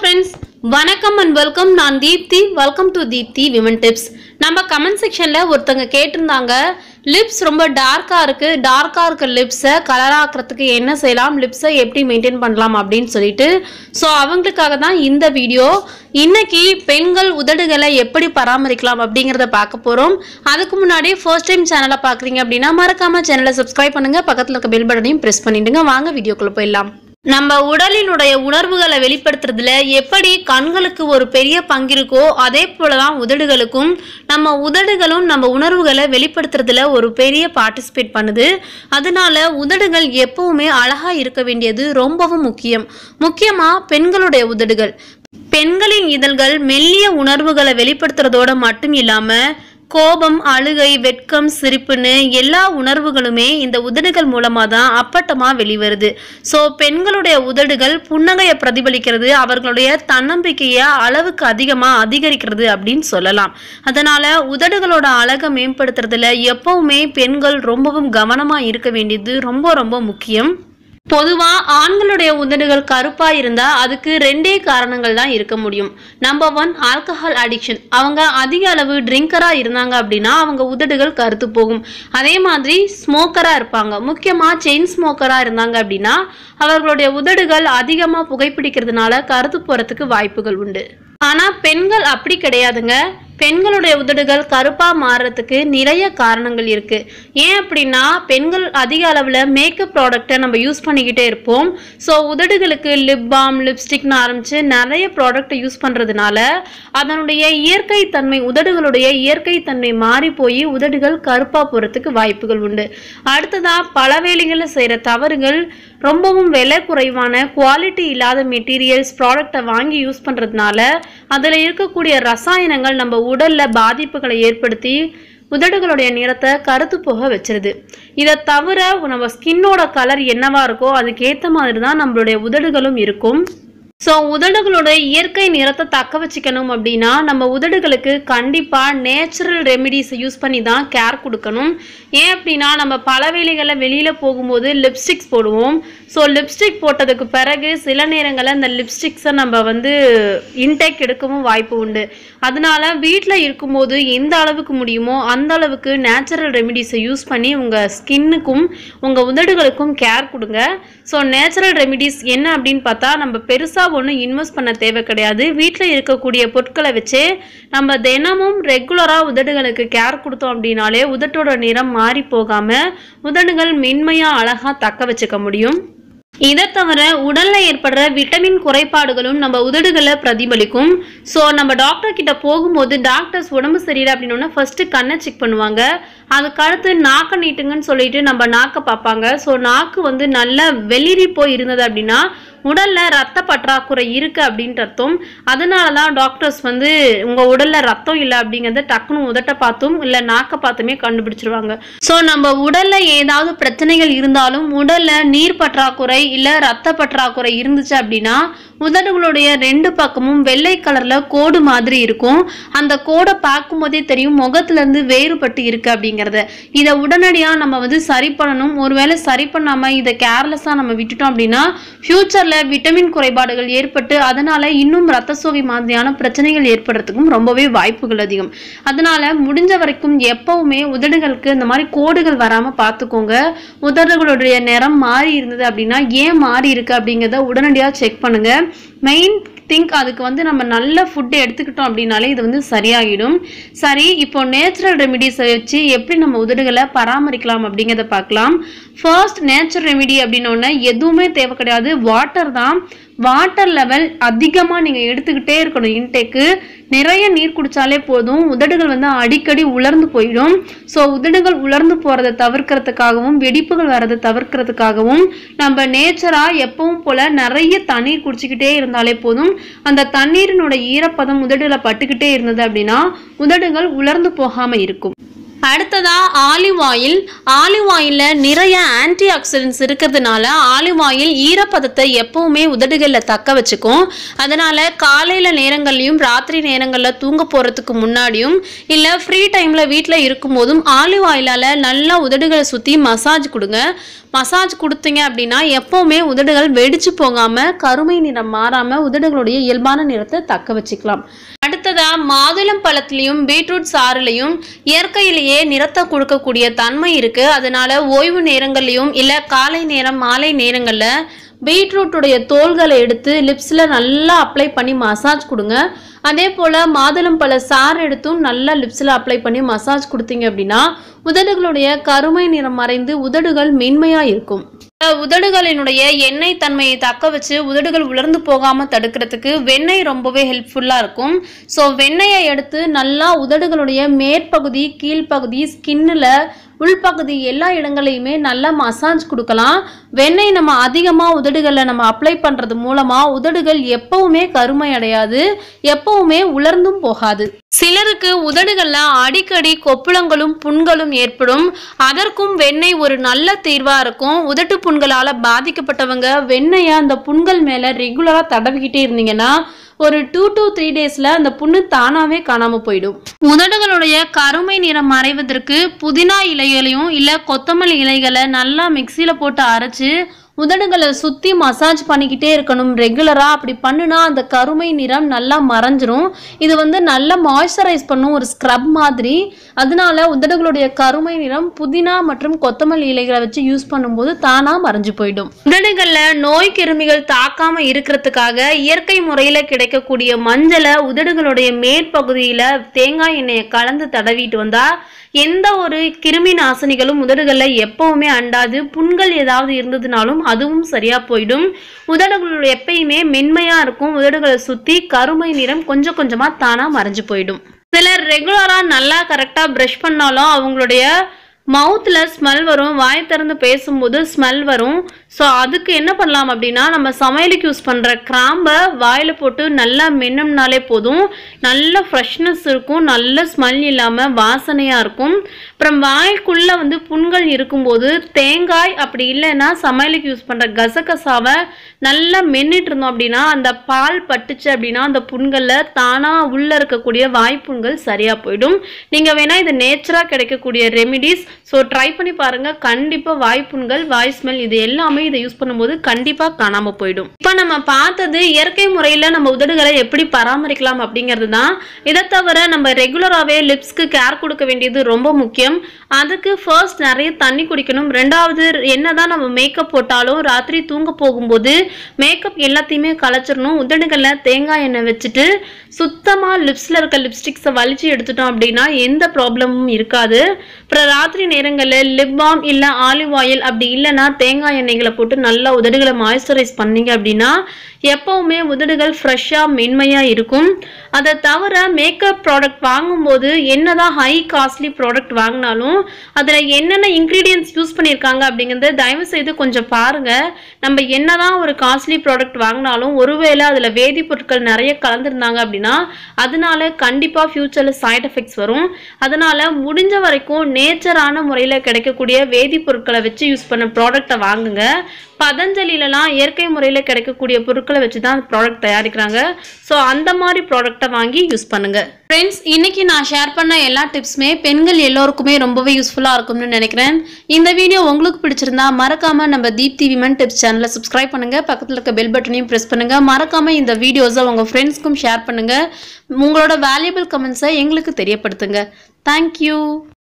friends, வணக்கம் and welcome. நான் Deepthi. Welcome to Deepthi Women Tips. நம்ம கமெண்ட் செக்ஷன்ல ஒருத்தங்க கேட்டிருந்தாங்க, லிப்ஸ் ரொம்ப டார்க்கா இருக்க லிப்ஸை கலர் ஆக்குறதுக்கு என்ன செய்யலாம், லிப்ஸை எப்படி மெயின்டைன் பண்ணலாம் அப்படின்னு சொல்லிட்டு. ஸோ அவங்களுக்காக தான் இந்த வீடியோ. இன்னைக்கு பெண்கள் உதடுகளை எப்படி பராமரிக்கலாம் அப்படிங்கிறத பார்க்க போறோம். அதுக்கு முன்னாடி ஃபர்ஸ்ட் டைம் சேனலை பார்க்குறீங்க அப்படின்னா மறக்காம சேனலை சப்ஸ்கிரைப் பண்ணுங்க, பக்கத்தில் இருக்க பெல் பட்டனையும் பிரஸ் பண்ணிடுங்க. வாங்க வீடியோக்குள்ள போயிடலாம். நம்ம உடலினுடைய உணர்வுகளை வெளிப்படுத்துறதுல எப்படி கண்களுக்கு ஒரு பெரிய பங்கு இருக்கோ அதே போலதான் உதடுகளுக்கும். நம்ம உதடுகளும் நம்ம உணர்வுகளை வெளிப்படுத்துறதுல ஒரு பெரிய பார்ட்டிசிபேட் பண்ணுது. அதனால உதடுகள் எப்பவுமே அழகா இருக்க வேண்டியது ரொம்பவும் முக்கியமா பெண்களுடைய உதடுகள். பெண்களின் இதழ்கள் மெல்லிய உணர்வுகளை வெளிப்படுத்துறதோட மட்டும் இல்லாம கோபம், அழுகை, வெட்கம், சிரிப்புன்னு எல்லா உணர்வுகளுமே இந்த உதடுகள் மூலமாக தான் அப்பட்டமாக வெளிவருது. ஸோ பெண்களுடைய உதடுகள் புன்னகையை பிரதிபலிக்கிறது, அவர்களுடைய தன்னம்பிக்கையை அளவுக்கு அதிகரிக்கிறது அப்படின்னு சொல்லலாம். அதனால உதடுகளோட அழகை மேம்படுத்துறதுல எப்பவுமே பெண்கள் ரொம்பவும் கவனமாக இருக்க வேண்டியது ரொம்ப முக்கியம். பொதுவா ஆண்களுடைய உதடுகள் கருப்பா இருந்தா அதுக்கு ரெண்டே காரணங்கள் தான் இருக்க முடியும். Number 1, alcohol addiction. அவங்க அதிக அளவு ட்ரிங்கரா இருந்தாங்க அப்படின்னா அவங்க உதடுகள் கருத்து போகும். அதே மாதிரி ஸ்மோக்கரா இருப்பாங்க, முக்கியமா செயின் ஸ்மோக்கரா இருந்தாங்க அப்படின்னா அவர்களுடைய உதடுகள் அதிகமா புகைப்பிடிக்கிறதுனால கருத்து போறதுக்கு வாய்ப்புகள் உண்டு. ஆனா பெண்கள் அப்படி கிடையாதுங்க. பெண்களுடைய உதடுகள் கருப்பா மாறுறதுக்கு நிறைய காரணங்கள் இருக்கு. ஏன் அப்படின்னா பெண்கள் அதிக அளவுல மேக்கப் ப்ராடக்டை நம்ம யூஸ் பண்ணிக்கிட்டே இருப்போம். ஸோ உதடுகளுக்கு லிப் பாம், லிப்ஸ்டிக்னு ஆரம்பிச்சு நிறைய ப்ராடக்டை யூஸ் பண்றதுனால அதனுடைய இயற்கை தன்மை, உதடுகளுடைய இயற்கை தன்மை மாறி போய் உதடுகள் கருப்பா போறதுக்கு வாய்ப்புகள் உண்டு. அடுத்ததா பல வேளைகளில் செய்யற தவறுகள், ரொம்பவும் விலை குறைவான குவாலிட்டி இல்லாத மெட்டீரியல்ஸ் ப்ராடக்டை வாங்கி யூஸ் பண்றதுனால அதுல இருக்கக்கூடிய ரசாயனங்கள் நம்ம உடல்ல பாதிப்புகளை ஏற்படுத்தி உதடுகளுடைய நிறத்தை கருத்து போக வச்சிருது. இதை தவிர நம்ம ஸ்கின்னோட கலர் என்னவா இருக்கோ அதுக்கேற்ற மாதிரி தான் நம்மளுடைய உதடுகளும் இருக்கும். ஸோ உதடுகளோட இயற்கை நிறத்தை தக்க வச்சுக்கணும் அப்படின்னா நம்ம உதடுகளுக்கு கண்டிப்பாக நேச்சுரல் ரெமிடிஸை யூஸ் பண்ணி தான் கேர் கொடுக்கணும். ஏன் அப்படின்னா நம்ம பல வேளைகளில் வெளியில் போகும்போது லிப்ஸ்டிக்ஸ் போடுவோம். ஸோ லிப்ஸ்டிக் போட்டதுக்கு பிறகு சில நேரங்களில் அந்த லிப்ஸ்டிக்ஸை நம்ம இன்டேக் எடுக்கவும் வாய்ப்பு உண்டு. அதனால வீட்டில் இருக்கும்போது எந்த அளவுக்கு முடியுமோ அந்த அளவுக்கு நேச்சுரல் ரெமிடிஸை யூஸ் பண்ணி உங்கள் ஸ்கின்னுக்கும் உங்கள் உதடுகளுக்கும் கேர் கொடுங்க. ஸோ நேச்சுரல் ரெமிடிஸ் என்ன அப்படின்னு பார்த்தா நம்ம பெருசாக ஒன்றும் இன்வெஸ்ட் பண்ண தேவை கிடையாது. வீட்டில் இருக்கக்கூடிய பொருட்களை வச்சு நம்ம தினமும் ரெகுலராக உதடுகளுக்கு கேர் கொடுத்தோம் அப்படின்னாலே உதட்டோட நிறம் மாறி போகாமல் உதடுகள் மென்மையாக அழகாக தக்க வச்சுக்க முடியும். இதை தவிர உடல்ல ஏற்படுற விட்டமின் குறைபாடுகளும் நம்ம உதடுகளை பிரதிபலிக்கும். ஸோ நம்ம டாக்டர் கிட்ட போகும்போது டாக்டர்ஸ் உடம்பு சரியில்லை அப்படின்னா ஃபர்ஸ்ட் கண்ணை செக் பண்ணுவாங்க. அதுக்கடுத்து நாக்கை நீட்டுங்கன்னு சொல்லிட்டு நம்ம நாக்கை பார்ப்பாங்க. ஸோ நாக்கு நல்லா வெளிரி போய் இருந்தது அப்படின்னா உடல்ல ரத்த பற்றாக்குறை இருக்கு அப்படின்ற அர்த்தம். அதனால தான் டாக்டர்ஸ் உங்க உடல்ல ரத்தம் இல்லை அப்படிங்கிறத டக்குன்னு உதட்ட பார்த்தும் இல்லை நாக்கை பார்த்துமே கண்டுபிடிச்சிருவாங்க. ஸோ நம்ம உடல்ல ஏதாவது பிரச்சனைகள் இருந்தாலும் உடல்ல நீர் பற்றாக்குறை இல்லை ரத்த பற்றாக்குறை இருந்துச்சு அப்படின்னா உதடுகளுடைய ரெண்டு பக்கமும் வெள்ளை கலர்ல கோடு மாதிரி இருக்கும். அந்த கோடை பார்க்கும் போதே தெரியும் முகத்துல இருந்து வேறுபட்டு இருக்கு அப்படிங்கறத. இதை உடனடியா நம்ம சரி பண்ணணும். ஒருவேளை சரி பண்ணாம இதை கேர்லெஸ்ஸா நம்ம விட்டுட்டோம் அப்படின்னா ஃபியூச்சர்ல விட்டமின் குறைபாடுகள் ஏற்பட்டு அதனால இன்னும் ரத்த சோகை மாதிரியான பிரச்சனைகள் ஏற்படுறதுக்கும் ரொம்பவே வாய்ப்புகள் அதிகம். அதனால முடிஞ்ச வரைக்கும் எப்பவுமே உதடுகளுக்கு இந்த மாதிரி கோடுகள் வராம பார்த்துக்கோங்க. உதடுகளுடைய நிறம் மாறி இருந்தது அப்படின்னா ஏன் மாறி இருக்கு அப்படிங்கிறத உடனடியா செக் பண்ணுங்க. மெயின் திங்க் அதுக்கு நம்ம நல்ல ஃபுட்டு எடுத்துக்கிட்டோம் அப்படின்னாலே இது சரியாகிடும். சரி, இப்போ நேச்சுரல் ரெமிடிஸை வச்சு எப்படி நம்ம உதடுகளை பராமரிக்கலாம் அப்படிங்கிறத பார்க்கலாம். ஃபர்ஸ்ட் நேச்சுரல் ரெமிடி அப்படின்னோடனே எதுவுமே தேவை கிடையாது, வாட்டர் தான். வாட்டர் லெவல் அதிகமாக நீங்கள் எடுத்துக்கிட்டே இருக்கணும். இன்டேக்கு நிறைய நீர் குடித்தாலே போதும். உதடுகள் அடிக்கடி உலர்ந்து போயிடும். ஸோ உதடுகள் உலர்ந்து போகிறத தவிர்க்கிறதுக்காகவும் வெடிப்புகள் வர்றதை தவிர்க்கிறதுக்காகவும் நம்ம நேச்சராக எப்பவும் போல் நிறைய தண்ணீர் குடிச்சிக்கிட்டே இருந்தாலே போதும். அந்த தண்ணீரினோட ஈரப்பதம் உதடுல பட்டுக்கிட்டே இருந்தது அப்படின்னா உதடுகள் உலர்ந்து போகாமல் இருக்கும். அடுத்ததா ஆலிவ் ஆயில். ஆலிவ் ஆயில்ல நிறைய ஆன்டி ஆக்சிடென்ட்ஸ் இருக்கிறதுனால ஆலிவ் ஆயில் ஈரப்பதத்தை எப்பவுமே உதடுகளில் தக்க வச்சுக்கும். அதனால காலையில நேரங்கள்லையும் ராத்திரி நேரங்களில் தூங்க போறதுக்கு முன்னாடியும் இல்லை ஃப்ரீ டைம்ல வீட்டில் இருக்கும் போதும் ஆலிவ் ஆயிலால நல்லா உதடுகளை சுற்றி மசாஜ் கொடுங்க. மசாஜ் கொடுத்தீங்க அப்படின்னா எப்போவுமே உதடுகள் வெடிச்சு போகாமல் கருமை நிறம் மாறாமல் உதடுகளுடைய இயல்பான நிறத்தை தக்க வச்சுக்கலாம். அடுத்ததா மாதுளம் பழத்திலையும் பீட்ரூட் சாறுலையும் இயற்கையிலேயே நிறத்தை கொடுக்கக்கூடிய தன்மை இருக்கு. அதனால ஓய்வு நேரங்கள்லையும் இல்லை காலை நேரம் மாலை நேரங்களில் பீட்ரூட்டுடைய தோல்களை எடுத்து லிப்ஸில் நல்லா அப்ளை பண்ணி மசாஜ் கொடுங்க. அதே போல் மாதுளம் பழ சாறு எடுத்தும் நல்லா லிப்ஸில் அப்ளை பண்ணி மசாஜ் கொடுத்தீங்க அப்படின்னா உதடுகளுடைய கருமை நிறம் மறைந்து உதடுகள் மென்மையாக இருக்கும். உதடுகளினுடைய எண்ணெய் தன்மையை தக்க வச்சு உதடுகள் உலர்ந்து போகாமல் தடுக்கிறதுக்கு வெண்ணெய் ரொம்பவே ஹெல்ப்ஃபுல்லாக இருக்கும். ஸோ வெண்ணெயை எடுத்து நல்லா உதடுகளுடைய மேற்பகுதி கீழ்ப்பகுதி ஸ்கின்னில் உள்பகுதி எல்லா இடங்களையுமே நல்லா மசாஜ் கொடுக்கலாம். வெண்ணெய் நம்ம அதிகமாக உதடுகளில் நம்ம அப்ளை பண்ணுறது மூலமாக உதடுகள் எப்பவுமே கருமை அடையாது, எப்பவுமே உலர்ந்தும் போகாது. சிலருக்கு உதடுகளில் அடிக்கடி கொப்புளங்களும் புண்களும் ஏற்படும். அதற்கும் வெண்ணெய் ஒரு நல்ல தீர்வாக இருக்கும். உதட்டு புண்களால் பாதிக்கப்பட்டவங்க வெண்ணெயை அந்த புண்கள் மேலே ரெகுலராக தடவிக்கிட்டே இருந்தீங்கன்னா ஒரு 2 to 3 டேஸில் அந்த புண்ணு தானாகவே காணாமல் போயிடும். உதடுகளுடைய கருமை நிறம் மறைவதற்கு புதினா இலைகளையும் இல்லை கொத்தமல்லி இலைகளை நல்லா மிக்சியில் போட்டு அரைச்சி உதடுகளை சுற்றி மசாஜ் பண்ணிக்கிட்டே இருக்கணும் ரெகுலராக. அப்படி பண்ணுனா அந்த கருமை நிறம் நல்லா மறைஞ்சிரும். இது நல்லா மாய்ஸ்சரைஸ் பண்ணும், ஒரு ஸ்க்ரப் மாதிரி. அதனால உதடுகளுடைய கருமை நிறம் புதினா மற்றும் கொத்தமல்லி இலைகளை வச்சு யூஸ் பண்ணும்போது தானாக மறைஞ்சு போயிடும். உதடுகளில் நோய் கிருமிகள் தாக்காமல் இருக்கிறதுக்காக இயற்கை முறையில் கிடைக்கக்கூடிய மஞ்சளை உதடுகளுடைய மேற்பகுதியில் தேங்காய் எண்ணெயை கலந்து தடவிட்டு வந்தால் எந்த ஒரு கிருமி நாசினிகளும் உதடுகளில் எப்பவுமே அண்டாது. புண்கள் ஏதாவது இருந்ததுனாலும் அதுவும் சரியா போயிடும். உதடுகள் எப்பயுமே மென்மையா இருக்கும். உதடுகளை சுத்தி கருமை நிறம் கொஞ்சம் கொஞ்சமா தானா மறைஞ்சு போயிடும். சிலர் ரெகுலரா நல்லா கரெக்டா பிரஷ் பண்ணாலும் அவங்களுடைய மவுத்தில் ஸ்மெல் வரும், வாய் திறந்து பேசும்போது ஸ்மெல் வரும். ஸோ அதுக்கு என்ன பண்ணலாம் அப்படின்னா நம்ம சமையலுக்கு யூஸ் பண்ணுற கிராம்பை வாயில் போட்டு நல்லா மென்னம்னாலே போதும். நல்ல ஃப்ரெஷ்னஸ் இருக்கும், நல்ல ஸ்மெல் இல்லாமல் வாசனையாக இருக்கும். அப்புறம் வாய்க்குள்ளே புண்கள் இருக்கும்போது தேங்காய் அப்படி இல்லைன்னா சமையலுக்கு யூஸ் பண்ணுற கசகசாவை நல்லா மென்னிட்டு இருந்தோம் அப்படின்னா அந்த பால் பட்டுச்சு அப்படின்னா அந்த புண்களில் தானாக உள்ளே இருக்கக்கூடிய வாய்ப்புண்கள் சரியாக போயிடும். நீங்கள் வேணால் இது நேச்சராக கிடைக்கக்கூடிய ரெமிடிஸ். ஸோ ட்ரை பண்ணி பாருங்கள். கண்டிப்பாக வாய்ப்புண்கள் வாய் ஸ்மெல் இது எல்லாமே இதை யூஸ் பண்ணும்போது கண்டிப்பாக காணாமல் போயிடும். இப்போ நம்ம பார்த்தது இயற்கை முறையில் நம்ம உதடுகளை எப்படி பராமரிக்கலாம் அப்படிங்கிறது தான். இதை தவிர நம்ம ரெகுலராகவே லிப்ஸ்க்கு கேர் கொடுக்க வேண்டியது ரொம்ப முக்கியம். அதுக்கு ஃபர்ஸ்ட் நிறைய தண்ணி குடிக்கணும். ரெண்டாவது என்னதான் நம்ம மேக்கப் போட்டாலும் ராத்திரி தூங்க போகும்போது மேக்கப் எல்லாத்தையுமே கலைச்சிடணும். உதடுகளில் தேங்காய் எண்ணெய் வச்சுட்டு சுத்தமாக லிப்ஸில் இருக்க லிப்ஸ்டிக்ஸை வலிச்சு எடுத்துட்டோம் அப்படின்னா எந்த ப்ராப்ளமும் இருக்காது. அப்புறம் ராத்திரி நேரங்களில் லிப் பாம் இல்லை ஆலிவ் ஆயில் அப்படி இல்லைன்னா தேங்காய் எண்ணெய்களை போட்டு நல்லா உதடுகளை மாய்ஸ்சரைஸ் பண்ணீங்க அப்படின்னா எப்பவுமே உதடுகள் ஃப்ரெஷ்ஷாக மென்மையாக இருக்கும். அதை தவிர மேக்கப் ப்ராடக்ட் வாங்கும்போது என்னதான் ஹை காஸ்ட்லி ப்ராடக்ட் வாங்கினாலும் அதில் என்னென்ன இன்க்ரீடியன்ட்ஸ் யூஸ் பண்ணியிருக்காங்க அப்படிங்கிறத தயவு செய்து கொஞ்சம் பாருங்கள். நம்ம என்னதான் ஒரு காஸ்ட்லி ப்ராடக்ட் வாங்கினாலும் ஒருவேளை அதில் வேதிப்பொருட்கள் நிறைய கலந்துருந்தாங்க அப்படின்னா அதனால கண்டிப்பாக ஃப்யூச்சரில் சைட் எஃபெக்ட்ஸ் வரும். அதனால் முடிஞ்ச வரைக்கும் நேச்சரான முறையில் கிடைக்கக்கூடிய வேதிப்பொருட்களை வச்சு யூஸ் பண்ண ப்ராடக்டை வாங்குங்க. பதஞ்சலிலலாம் இயற்கை முறையில் கிடைக்கக்கூடிய பொருட்களை வச்சு தான் ப்ராடக்ட் தயாரிக்கிறாங்க. ஸோ அந்த மாதிரி ப்ராடக்டை வாங்கி யூஸ் பண்ணுங்கள். ஃப்ரெண்ட்ஸ், இன்னைக்கு நான் ஷேர் பண்ண எல்லா டிப்ஸுமே பெண்கள் எல்லோருக்குமே ரொம்பவே யூஸ்ஃபுல்லாக இருக்கும்னு நினைக்கிறேன். இந்த வீடியோ உங்களுக்கு பிடிச்சிருந்தா மறக்காம நம்ம தீப்தி விமன் டிப்ஸ் சேனலை சப்ஸ்கிரைப் பண்ணுங்க, பக்கத்தில் இருக்க பெல் பட்டனையும் ப்ரெஸ் பண்ணுங்க. மறக்காம இந்த வீடியோஸை உங்கள் ஃப்ரெண்ட்ஸ்க்கும் ஷேர் பண்ணுங்க. உங்களோட வேல்யூபிள் கமெண்ட்ஸை எங்களுக்கு தெரியப்படுத்துங்க. தேங்க்யூ.